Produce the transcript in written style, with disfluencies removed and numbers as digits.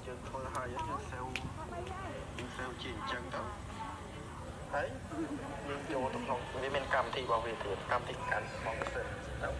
យើងធ្វើហើយយើងសេវជាអញ្ចឹងទៅហើយយើងចូលទៅក្នុងវាមានកម្មវិធីរបស់វាទៀតកម្មវិធីកាន់បងសិនទៅ